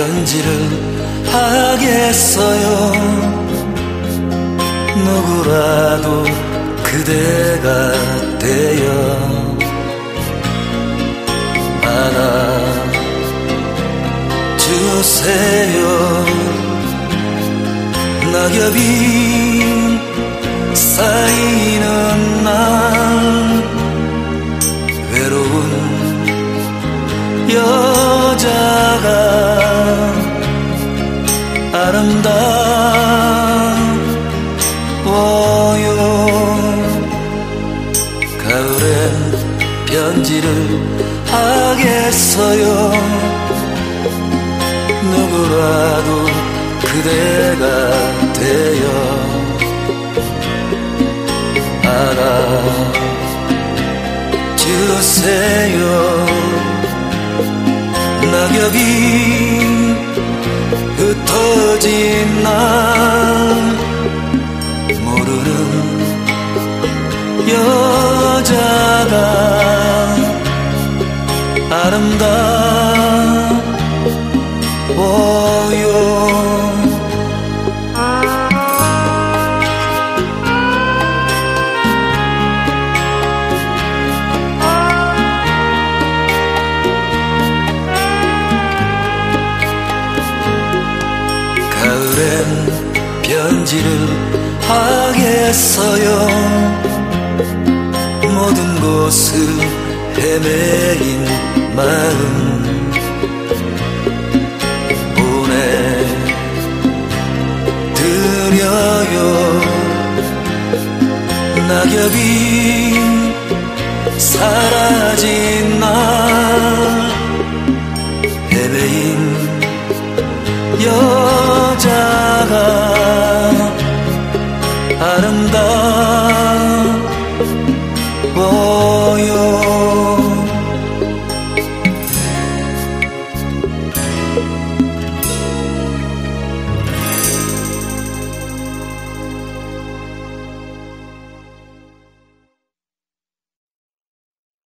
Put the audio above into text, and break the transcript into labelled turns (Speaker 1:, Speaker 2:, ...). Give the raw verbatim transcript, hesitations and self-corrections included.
Speaker 1: 편지를 하겠어요. 누구라도 그대가 되어 안아주세요. 낙엽이 쌓이는 날 외로운 여자가 아름다워요. 가을엔 편지를 하겠어요. 누구라도 그대가 되어 안아주세요. 낙엽이 흩어진 날 모르는 여자가 아름다워요. 가을엔 편지를 하겠어요. 모든 곳을 헤매인 마음 보내드려요. 낙엽이 사라진 날 헤매인 여자가 아름